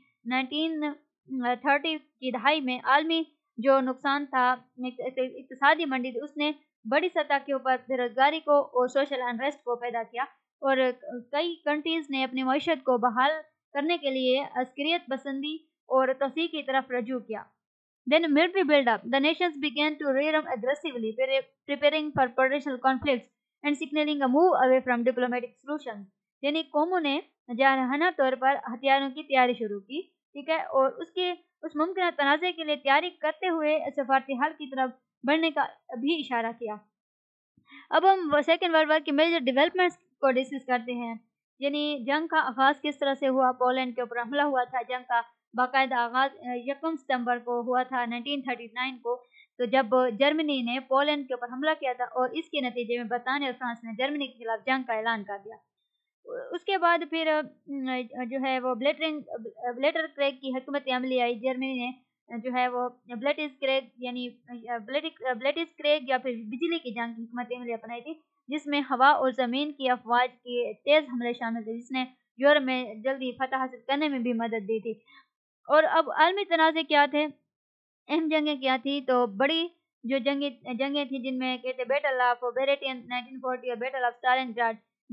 1930 کی دہائی میں عالمی جو نقصان تھا، اقتصادی منڈی تھی، اس نے बड़ी सतह के ऊपर बेरोजगारी को और सोशल अनरेस्ट को पैदा किया, और कई कंट्रीज ने अपनी मईशत को बहाल करने के लिए अस्करियत पसंदी और तोसी की तरफ रजू किया। Then military build-up. The nations began to rearm aggressively, preparing for potential conflicts and signaling a move away from diplomatic solutions. यानी कौमों ने जारहाना तौर पर हथियारों की तैयारी शुरू की, ठीक है, और उस मुमकिन तनाज़े के लिए तैयारी करते हुए सफारती हल की तरफ बढ़ने का भी इशारा किया। अब हम सेकेंड वर्ल्ड वॉर की मेजर डेवलपमेंट्स को डिस्कस करते हैं। यानी जंग का आगाज़ किस तरह से हुआ। पोलैंड के ऊपर हमला हुआ था। जंग का बाकायदा आगाज़ 1 सितंबर को हुआ था 1939 को, तो जब जर्मनी ने पोलैंड के ऊपर हमला किया था, और इसके नतीजे में बरतानिया और फ्रांस ने जर्मनी के खिलाफ जंग का ऐलान कर दिया। उसके बाद फिर जो है वो ब्लेटर क्रेग की हुकूमत अमली आई। जर्मनी ने जो है वो ब्लेटिस क्रेग यानी ब्लेटिस क्रेग या फिर बिजली की जंग की हुकूमत अमली अपनाई थी, जिसमें हवा और ज़मीन की अफवाज के तेज़ हमले शामिल थे, जिसने यूरोप में जल्दी फतह हासिल करने में भी मदद दी थी। और अब आलमी तनाज़े क्या थे, अहम जंगें क्या थी, तो बड़ी जो जंगें थी जिनमें कहते बैटल ऑफ बेरेटियन 1940 और बैटल ऑफ स्टालिनग्राड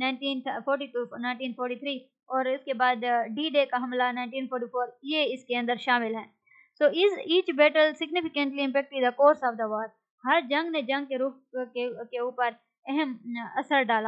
1943, और इसके बाद डी डे का हमला 1944, ये इसके अंदर शामिल हैं। So each battle significantly impacted the course of the war. हर जंग ने जंग के रुख के ऊपर अहम असर डाला।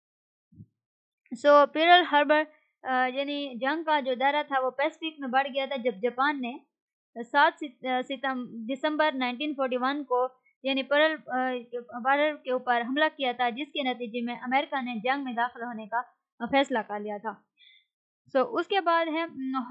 सो पर्ल हार्बर यानी जंग का जो दायरा था वो पैसिफिक में बढ़ गया था, जब जापान ने 7 दिसंबर 1941 को यानी पर्ल हार्बर के ऊपर हमला किया था, जिसके नतीजे में अमेरिका ने जंग में दाखिल होने का फैसला कर लिया था। सो उसके बाद है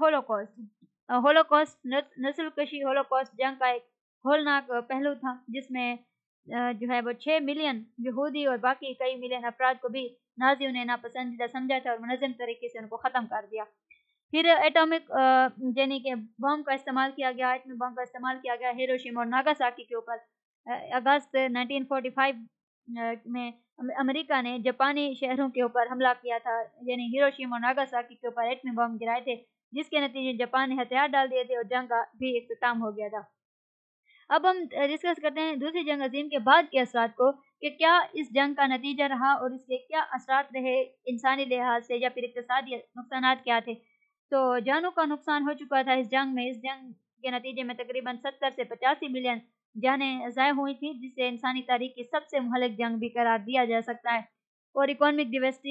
होलोकॉस्ट नस्लकशी। होलोकॉस्ट जंग का एक होलनाक पहलू था, जिसमें जो है वो 6 मिलियन यहूदी और बाकी कई मिलियन अफराद को भी नाजियों ने नापसंदीदा समझा था और मुनज़्ज़म तरीके से उनको ख़त्म कर दिया। फिर एटॉमिक यानी कि बम का इस्तेमाल किया गया, एटमी बम का इस्तेमाल किया गया हिरोशिमा और नागासाकी के ऊपर। अगस्त 1945 में अमेरिका ने जापानी शहरों के ऊपर हमला किया था, यानी हिरोशिमा और नागासाकी के ऊपर एटमी बम गिराए थे, जिसके नतीजे जापान ने हथियार डाल दिए थे और जंग का भी इख्तिताम हो गया था। अब हम डिस्कस करते हैं दूसरी जंग अजीम के बाद के असरात को, कि क्या इस जंग का नतीजा रहा और इसके क्या असरात रहे इंसानी लिहाज से, या फिर इक़्तिसादी नुकसानात क्या थे। तो जानों का नुकसान हो चुका था इस जंग में। इस जंग के नतीजे में तकरीबन 70 से 85 मिलियन जानें ज़ाय हुई थी, जिसे इंसानी तारीख की सबसे मुहलिक जंग भी करार दिया जा सकता है। और इकोनॉमिक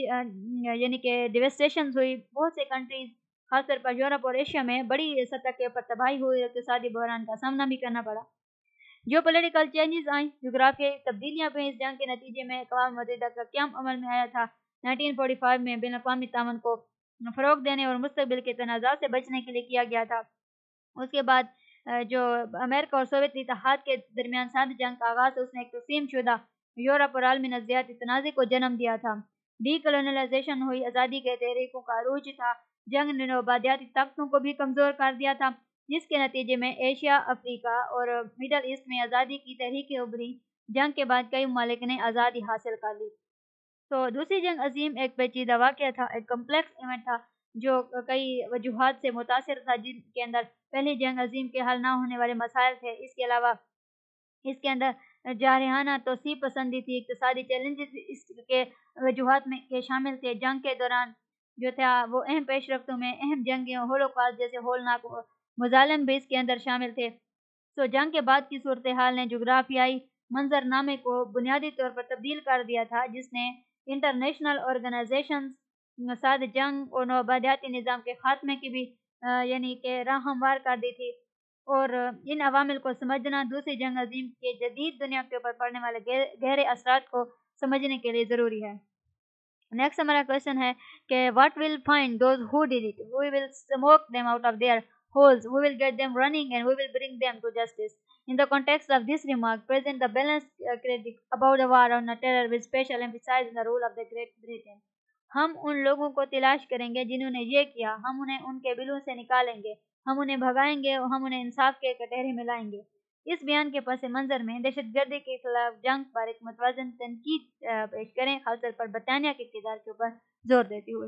यानी कि डिवेस्टेशन हुई। बहुत से कंट्रीज खासतौर पर यूरोप और एशिया में बड़ी सतह के ऊपर तबाही हुई, इक़्तिसादी बहरान का सामना भी करना पड़ा। जो पॉलिटिकल चेंजेस आई, जोग्राफियाई तब्दीलियाँ भी इस जंग के नतीजे में अक़वाम मुत्तहिदा का क़याम अमल में आया था। 1945 में बैनुल अक़वामी ताउन को फ़रोग़ देने और मुस्तक़बिल के तनाज़ात से बचने के लिए किया गया था। उसके बाद जो अमेरिका और सोवियत इत्तेहाद के दरमियान साथ जंग का आगाज़, उसने एक तक़सीम शुदा यूरोप और आलमी नज़रियाती तनाज़े को जन्म दिया था। डीकोलोनाइजेशन हुई, आज़ादी के तहरीकों का अरूज था। जंग ने नौबादियाती ताकतों को भी कमज़ोर कर दिया था, जिसके नतीजे में एशिया, अफ्रीका और मिडल ईस्ट में आज़ादी की तहरीकें उभरी। जंग के बाद कई ममालिक ने आज़ादी हासिल कर ली। तो दूसरी जंग अजीम एक पेचीदा वाक़या था, एक कम्प्लेक्स इवेंट था जो कई वजूहात से मुतासिर था, जिनके अंदर पहली जंग अजीम के हल ना होने वाले मसाइल थे। इसके अलावा इसके अंदर जारहाना तोसी पसंदी थी, इक़्तिसादी चैलेंजेस इसके वजूहात में के शामिल थे। जंग के दौरान जो था वो अहम पेशरफ्तों में अहम जंगें होलोकॉस्ट जैसे होलनाक मज़ालिम भी इसके अंदर शामिल थे। तो जंग के बाद की सूरत हाल ने जोग्राफियाई मंजरनामे को बुनियादी तौर पर तब्दील कर दिया था, जिसने इंटरनेशनल ऑर्गेनाइजेशंस साथ जंग और नौबादियाती निज़ाम के ख़ात्मे की भी यानी कि राह हमवार कर दी थी। और इन अवामिल को समझना दूसरी जंग अजीम के जदीद दुनिया के ऊपर पड़ने वाले गहरे असरात को समझने के लिए ज़रूरी है। नेक्स्ट हमारा क्वेश्चन है कि what will find those who did it, we will smoke them out of their holes, we will get them running and we will bring them to justice. In the context of this remark, present the balanced critique about the war on terror with special emphasis on the role of the Great Britain. हम उन लोगों को तलाश करेंगे जिन्होंने ये किया, हम उन्हें उनके बिलों से निकालेंगे, हम उन्हें भगाएंगे और हम उन्हें इंसाफ के कटहरे में लाएंगे। इस बयान के पस मंज़र में दहशतगर्दी के खिलाफ जंग पर एक मुतवाज़न तनकीद पेश करें, खासतौर पर बरतानिया के किरदार के ऊपर जोर देते हुए।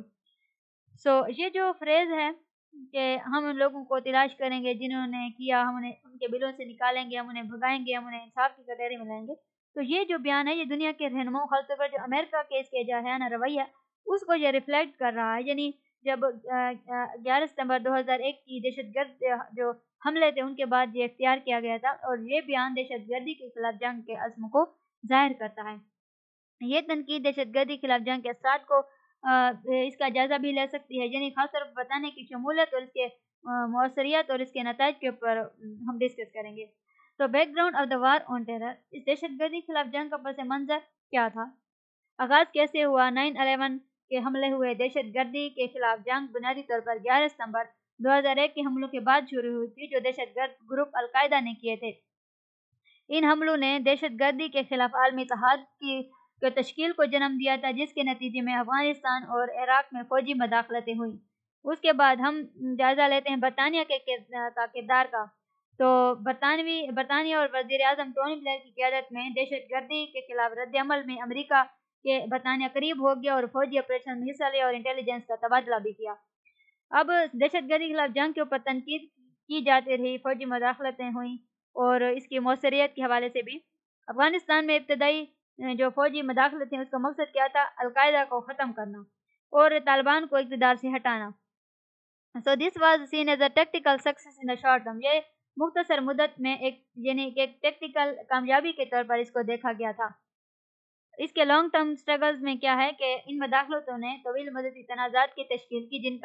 ये जो फ्रेज़ है कि हम उन लोगों को तलाश करेंगे जिन्होंने किया, हम उन्हें उनके बिलों से निकालेंगे, हम उन्हें भगाएंगे, हम उन्हें इंसाफ की कटहरे में लाएंगे, تو یہ جو بیان ہے یہ دنیا کے رہنماؤں خاص طور پر جو امریکہ کے اس کے جارحانہ رویہ اس کو یہ ریفلیکٹ کر رہا ہے. یعنی جب 11 ستمبر 2001 کی دہشت گرد جو حملے تھے ان کے بعد یہ اختیار کیا گیا تھا، اور یہ بیان دہشت گردی کے خلاف جنگ کے عزم کو ظاہر کرتا ہے. یہ تنقید دہشت گردی خلاف جنگ کے اثرات کو اس کا جائزہ بھی لے سکتی ہے، یعنی خاص طور پر بتانے کی شمولیت اور اس کے مؤثریت اور اس کے نتائج کے اوپر ہم ڈسکس کریں گے. تو background of the war on terror, اس دہشت گردی خلاف جنگ کا پس منظر کیا تھا؟ آغاز کیسے ہوا؟ 9/11 کے حملے ہوئے. دہشت گردی کے خلاف جنگ بنیادی طور پر 11 ستمبر 2001 کے حملوں کے بعد شروع ہوئی تھی جو دہشت گرد گروپ القاعدہ نے کیے تھے. ان حملوں نے دہشت گردی کے خلاف عالمی اتحاد کی تشکیل کو جنم دیا تھا، جس کے نتیجے میں افغانستان اور عراق میں فوجی مداخلتیں ہوئیں. اس کے بعد ہم جائزہ لیتے ہیں برطانیہ کے کردار کا. تو برطانیہ اور وزیر اعظم ٹونی بلیئر کی قیادت میں دہشت گردی کے خلاف رد عمل میں امریکہ کے برطانیہ قریب ہو گیا اور فوجی آپریشن میں حصہ لیا اور انٹیلیجنس کا تبادلہ بھی کیا. اب دہشت گردی کے خلاف جنگ کے اوپر تنقید کی جاتی رہی، فوجی مداخلتیں ہوئیں اور اس کی مؤثریت کے حوالے سے بھی. افغانستان میں ابتدائی جو فوجی مداخلت تھیں اس کا مقصد کیا تھا؟ القاعدہ کو ختم کرنا اور طالبان کو اقتدار سے ہٹانا. So this was seen as a tactical success in the short term. یہ مختصر مدت میں ایک ٹیکٹیکل کامیابی کے طور پر اس کو دیکھا گیا تھا. اس کے لانگ ٹرم سٹرگلز میں کیا ہے کہ ان مداخلتوں نے طویل مدتی تنازعات کی تشکیل کی جن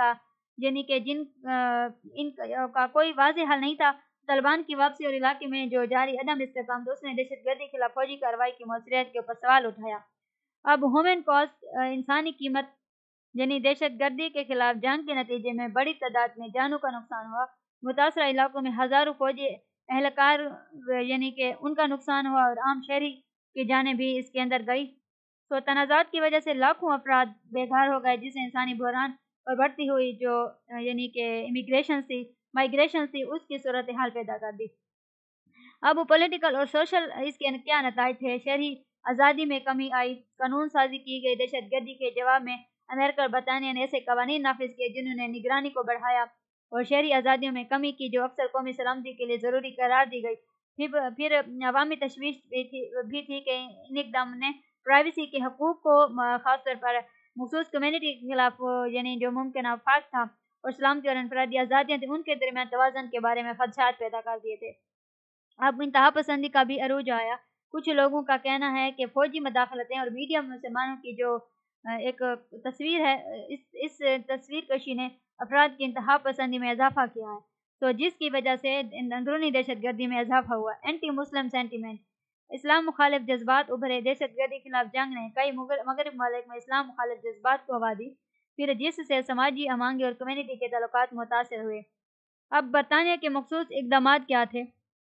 کا کوئی واضح حل نہیں تھا. طالبان کی واپسی اور علاقے میں جو جاری عدم استحکام تو اس نے دہشت گردی کے خلاف فوجی کارروائی کی مؤثریت کے اوپر سوال اٹھایا. اب ہیومن کاسٹ، انسانی قیمت، یعنی دہشت گردی کے خلاف جنگ کے نتیجے میں بڑی تعداد میں جانوں کا نقصان ہوا. متاثرہ علاقوں میں ہزاروں فوجی اہلکار یعنی کہ ان کا نقصان ہوا اور عام شہری کی جانیں بھی اس کے اندر گئی. تو تنازعات کی وجہ سے لاکھوں افراد بے گھر ہو گئے، جس سے انسانی بحران اور بڑھتی ہوئی جو یعنی کہ مائیگریشن تھی اس کی صورتحال پیدا کر دی. اب پولیٹیکل اور سوشل اس کے کیا نتائج تھے؟ شہری آزادی میں کمی آئی، قانون سازی کی گئی. دہشت گردی کے جواب میں امریکہ اور برطانیہ نے ایسے قوانین نافذ کیے جنہوں نے نگرانی کو بڑھایا اور شہری آزادیوں میں کمی کی جو اکثر قومی سلامتی کے لیے ضروری قرار دی گئی. پھر عوامی تشویش بھی تھی کہ ان اقدام نے پرائیویسی کے حقوق کو خاص طور پر مخصوص کمیونٹی کے خلاف یعنی جو ممکنہ آفات تھا اور سلامتی اور انفرادی آزادیاں تھیں ان کے درمیان توازن کے بارے میں خدشات پیدا کر دیے تھے. اب انتہا پسندی کا بھی عروج آیا. کچھ لوگوں کا کہنا ہے کہ فوجی مداخلتیں اور میڈیا مسلمانوں کی جو ایک تصویر ہے اس تصویر کشی نے افراد کی انتہا پسندی میں اضافہ کیا ہے، تو جس کی وجہ سے اندرونی دہشت گردی میں اضافہ ہوا. اینٹی مسلم سینٹیمنٹ، اسلام مخالف جذبات ابھرے. دہشت گردی کے خلاف جنگ نے کئی مغرب ممالک میں اسلام مخالف جذبات کو ہوا دی، پھر جس سے سماجی امانگی اور کمیونٹی کے تعلقات متاثر ہوئے. اب برطانیہ کے مخصوص اقدامات کیا تھے؟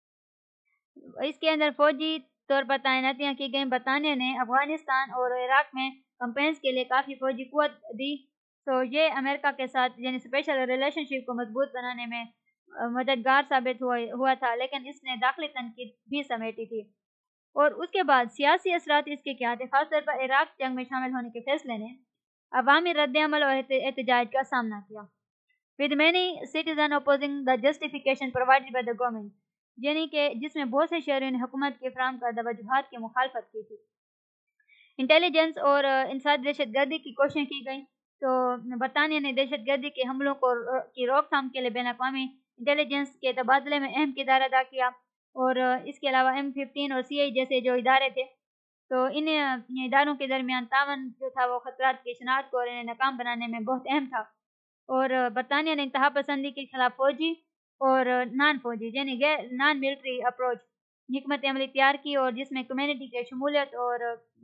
اس کے اندر فوجی طور پر تعیناتیاں کی گئیں. برطانیہ نے افغانستان اور عراق میں کمپینز کے لیے کافی فوجی قوت دی. تو یہ امریکہ کے ساتھ یعنی اسپیشل ریلیشن شپ کو مضبوط بنانے میں مددگار ثابت ہوا تھا، لیکن اس نے داخلی تنقید بھی سمیٹی تھی. اور اس کے بعد سیاسی اثرات اس کے کیا تھے؟ خاص طور پر عراق جنگ میں شامل ہونے کے فیصلے نے عوامی رد عمل اور احتجاج کا سامنا کیا. with many citizens opposing the justification provided by the government، یعنی کہ جس میں بہت سے شہریوں نے حکومت کے فراہم کردہ وجوہات کی مخالفت کی تھی. انٹیلیجنس اور انسداد دہشت گردی کی کوششیں کی گئیں. تو برطانیہ نے دہشت گردی کے حملوں کی روک تھام کے لیے بین الاقوامی انٹیلیجنس کے تبادلے میں اہم کردار ادا کیا، اور اس کے علاوہ M15 اور CIA جیسے جو ادارے تھے تو ان اداروں کے درمیان تعاون جو تھا وہ خطرات کی شناخت کو اور انہیں ناکام بنانے میں بہت اہم تھا. اور برطانیہ نے انتہا پسندی کے خلاف فوجی اور نان فوجی یعنی نان ملٹری اپروچ حکمت عملی اختیار کی، اور جس میں کمیونٹی کی شمولیت اور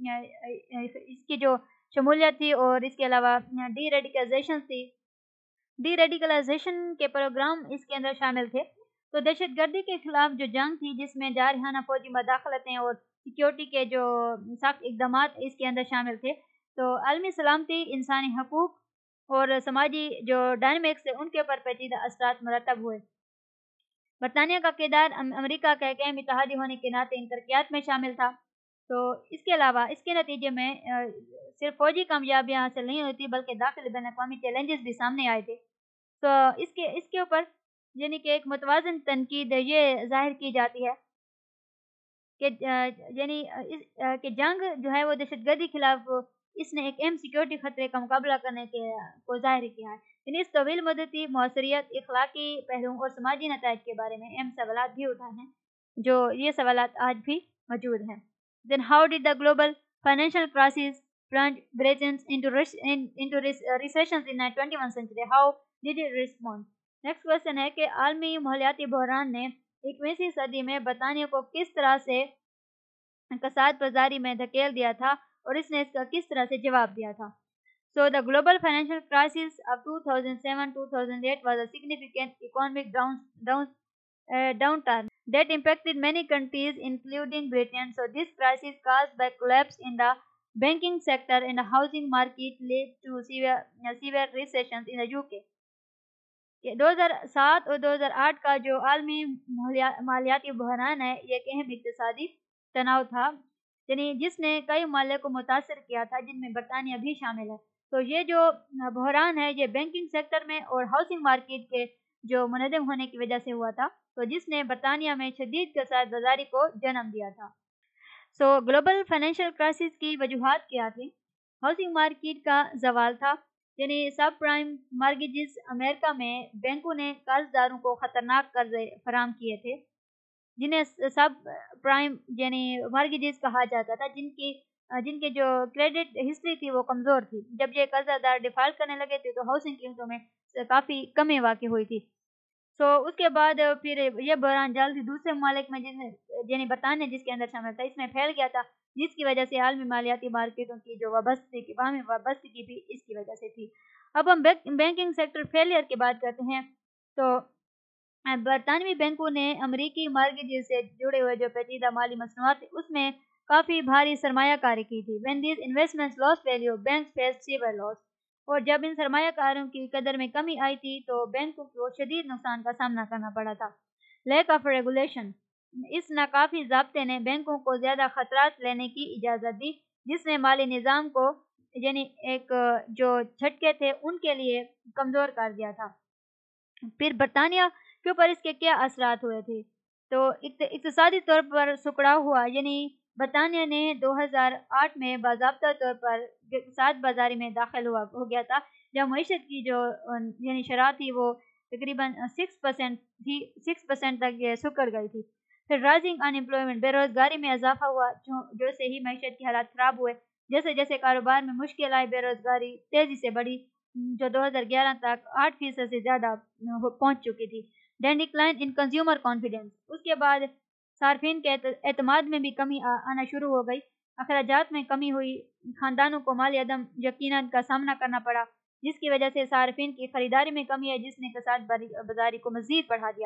اس کی جو شمولیت تھی اور اس کے علاوہ ڈی ریڈیکلائزیشن کے پروگرام اس کے اندر شامل تھے. تو دہشت گردی کے خلاف جو جنگ تھی جس میں جارحانہ فوجی مداخلتیں اور سیکیورٹی کے جو سخت اقدامات اس کے اندر شامل تھے. تو عالمی سلامتی، انسانی حقوق اور سماجی جو ڈائنامکس ہیں ان کے اوپر پیچیدہ اثرات مرتب ہوئے. برطانیہ کا کردار امریکہ کا ایک اہم اتحادی ہونے کے ناطے ان ترقیات میں شامل تھا. تو اس کے علاوہ اس کے نتیجے میں صرف فوجی کامیابیاں حاصل نہیں ہوتی بلکہ داخلی بین الاقوامی چیلنجز بھی سامنے آئے تھے. تو اس کے اوپر یعنی کہ ایک متوازن تنقید یہ ظاہر کی جاتی ہے کہ کہ جنگ جو ہے وہ دہشت گردی خلاف اس نے ایک اہم سیکیورٹی خطرے کا مقابلہ کرنے کو ظاہر کیا ہے. یعنی اس طویل مدتی موثریت، اخلاقی پہلوؤں اور سماجی نتائج کے بارے میں اہم سوالات بھی اٹھائے ہیں، جو یہ سوالات آج بھی موجود ہیں. Then how did the global financial crisis plunged Britain into recessions in the 21st century. How did it respond? Next question ہے کہ عالمی مالیاتی بحران نے 21ویں صدی میں برطانیہ کو کس طرح سے کساد پذاری میں دھکیل دیا تھا اور اس نے اس کا کس طرح سے جواب دیا تھا. So the global financial crisis of 2007-2008 was a significant economic downturn that impacted many countries including Britain. So this crisis caused by collapse in the banking sector and the housing market led to severe recessions in the UK. 2007 اور 2008 کا جو عالمی مالیاتی بحران ہے یہ ایک اہم اقتصادی تناؤ تھا، یعنی جس نے کئی ممالک کو متاثر کیا تھا جن میں برطانیہ بھی شامل ہے. تو یہ جو بحران ہے یہ بینکنگ سیکٹر میں اور ہاؤسنگ مارکیٹ کے جو منہدم ہونے کی وجہ سے ہوا تھا، تو جس نے برطانیہ میں شدید کساد بازاری کو جنم دیا تھا. سو گلوبل فائنینشیل کرائسس کی وجوہات کیا تھیں؟ ہاؤسنگ مارکیٹ کا زوال تھا، یعنی سب پرائم مارگیجز امریکہ میں بینکوں نے قرض داروں کو خطرناک قرضے فراہم کیے تھے جنہیں سب پرائم یعنی مارگیجز کہا جاتا تھا، جن کے جو کریڈٹ ہسٹری تھی وہ کمزور تھی. جب یہ قرضہ دار ڈیفالٹ کرنے لگے تھے تو ہاؤسنگ قیمتوں میں کافی کمی واقع ہوئی تھی. سو اس کے بعد پھر یہ بحران جلد ہی دوسرے ممالک میں یعنی برطانیہ جس کے اندر شامل تھا اس میں پھیل گیا تھا، جس کی وجہ سے عالمی مالیاتی مارکیٹوں کی جو وابستگی بھی اس کی وجہ سے تھی. اب ہم بینکنگ سیکٹر فیلئر کی بات کرتے ہیں تو برطانوی بینکوں نے امریکی مارگیجز سے جڑے ہوئے جو پیچیدہ مالی مصنوعات تھے اس میں کافی بھاری سرمایہ کاری کی تھی. When these investments lost value, banks faced severe loss. اور جب ان سرمایہ کاروں کی قدر میں کمی آئی تھی تو بینکوں کو شدید نقصان کا سامنا کرنا پڑا تھا. لیک آف ریگولیشن، اس ناکافی ضابطے نے بینکوں کو زیادہ خطرات لینے کی اجازت دی، جس نے مالی نظام کو یعنی ایک جو جھٹکے تھے ان کے لیے کمزور کر دیا تھا. پھر برطانیہ کے اوپر اس کے کیا اثرات ہوئے تھے؟ تو اقتصادی طور پر سکڑاؤ ہوا، یعنی برطانیہ نے 2008 میں باضابطہ طور پر کساد بازاری میں داخل ہو گیا تھا، جب معیشت کی جو یعنی شرح تھی وہ تقریباً 6% تک یہ سکڑ گئی تھی. پھر رائزنگ ان امپلائمنٹ، بے روزگاری میں اضافہ ہوا جو سے ہی معیشت کی حالات خراب ہوئے. جیسے جیسے کاروبار میں مشکل آئی، بے روزگاری تیزی سے بڑھی جو 2011 تک 8% سے زیادہ پہنچ چکی تھی. Then decline in consumer confidence, اس کے بعد صارفین کے اعتماد میں بھی کمی آنا شروع ہو گئی، اخراجات میں کمی ہوئی، خاندانوں کو مالی عدم یقیناً کا سامنا کرنا پڑا جس کی وجہ سے صارفین کی خریداری میں کمی ہے جس نے کساد بازاری کو مزید بڑھا دیا.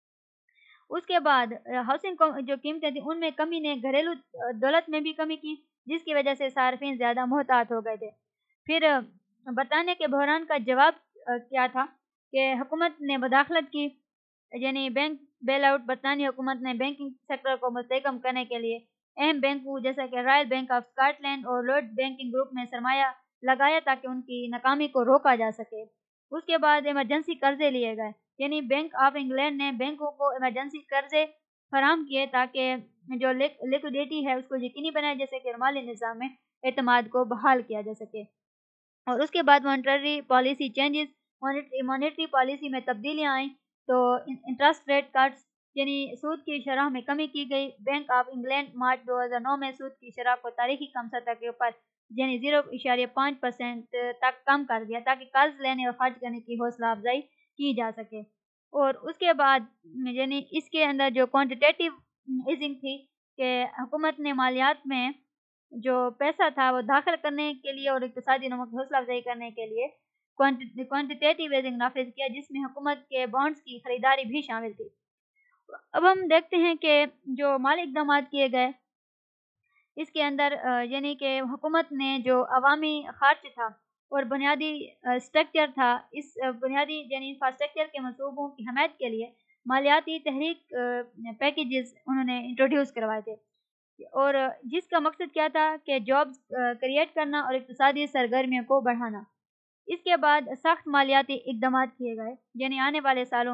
اس کے بعد ہاؤسنگ جو قیمتیں تھیں ان میں کمی نے گھریلو دولت میں بھی کمی کی جس کی وجہ سے صارفین زیادہ محتاط ہو گئے تھے. پھر برطانیہ کے بحران کا جواب کیا تھا کہ حکومت نے مداخلت کی، یعنی بینک بیل آؤٹ. برطانیہ حکومت نے بینکنگ سیکٹر کو مستحکم کرنے کے لیے اہم بینکوں جیسا کہ royal bank of Scotland اور لارڈ بینکنگ گروپ میں سرمایہ لگایا تاکہ ان کی ناکامی کو روکا جا سکے. اس کے بعد ایمرجنسی قرضے لیے گئے، یعنی بینک آف انگلینڈ نے بینکوں کو ایمرجنسی قرضے فراہم کیے تاکہ جو لیکوڈیٹی ہے اس کو یقینی بنائے جیسے کہ مالی نظام میں اعتماد کو بحال کیا جا سکے. اور اس کے بعد monetary policy changes, monetary policy میں تبدیلیاں آئیں تو انٹرسٹ ریٹ کٹس یعنی سود کی شرح میں کمی کی گئی. بینک آف انگلینڈ مارچ 2009 میں سود کی شرح کو تاریخی کم سطح کے اوپر یعنی 0.5% تک کم کر دیا تاکہ قرض لینے اور خرچ کرنے کی حوصلہ افزائی کی جا سکے. اور اس کے بعد یعنی اس کے اندر جو کوانٹیٹیو ایزنگ تھی کہ حکومت نے مالیات میں جو پیسہ تھا وہ داخل کرنے کے لیے اور اقتصادی نمو کی حوصلہ افزائی کرنے کے لیے کوانٹیٹیو ایزنگ نافذ کیا جس میں حکومت کے بانڈز کی خریداری بھی شامل تھی. اب ہم دیکھتے ہیں کہ جو مالی اقدامات کیے گئے اس کے اندر یعنی کہ حکومت نے جو عوامی خرچ تھا اور بنیادی اسٹرکچر تھا، اس بنیادی یعنی انفراسٹرکچر کے منصوبوں کی حمایت کے لیے مالیاتی تحریک پیکیجز انہوں نے انٹروڈیوس کروائے تھے اور جس کا مقصد کیا تھا کہ جابز کریٹ کرنا اور اقتصادی سرگرمیوں کو بڑھانا. اس کے بعد سخت مالیاتی اقدامات کیے گئے، یعنی آنے والے سالوں میں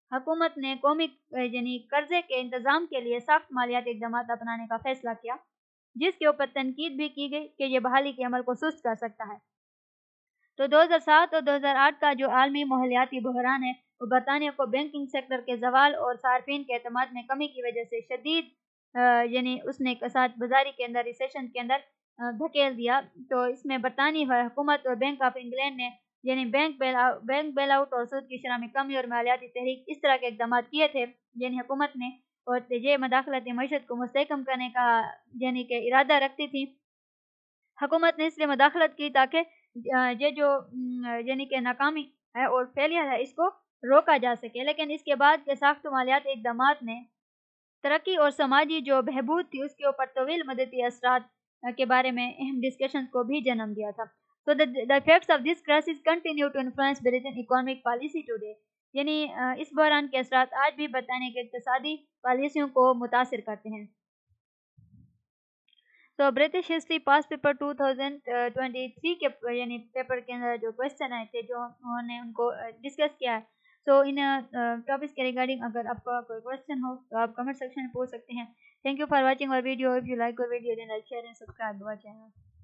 हुकूमत ने कौमी यानी कर्जे के इंतजाम के लिए सख्त मालियाती इक़दाम अपनाने का फैसला किया, जिसके ऊपर तनकीद भी की गई कि ये बहाली के अमल को सुस्त कर सकता है। तो 2007 और 2008 का जो आलमी माहौलियाती बहरान है, वो बरतानिया को बैंकिंग सेक्टर के ज़वाल और सार्फिन के एतमाद में कमी की वजह से शदीद यानी उसने कसाद बाजारी के अंदर रिसेशन के अंदर धकेल दिया। तो इसमें बरतानी हुकूमत और बैंक ऑफ इंग्लैंड ने यानी बैंक बेल आउट और सूद की शरह में कमी और मालियाती तहरीक इस तरह के इक़दाम किए थे, यानी हुकूमत ने और ये मदाखलती मईशत को मुस्तहकम करने का यानी कि इरादा रखती थी। हुकूमत ने इसलिए मदाखलत की ताकि ये जो यानी कि नाकामी है और फेलियर है इसको रोका जा सके। लेकिन इसके बाद के सख्त मालियाती इक़दामात ने तरक्की और समाजी जो बहबूद थी उसके ऊपर तवील मदती असरात के बारे में अहम डिस्कशंस को भी जन्म दिया था। तो the effects of this crisis continue to influence Britain economic policy today, यानी इस बहरान के असरात आज भी बरतानिया के इक़्तिसादी पॉलिसियों को मुतासिर करते हैं। तो ब्रिटिश हिस्ट्री पास पेपर 2023 के यानी पेपर के अंदर जो क्वेश्चन आए थे जो उन्होंने उनको डिस्कस किया है। सो इन टॉपिक्स के रिगार्डिंग अगर आपका कोई क्वेश्चन हो तो आप कमेंट सेक्शन में पूछ सकते हैं। Thank you for watching our video. If you like our video then like share and subscribe our channel.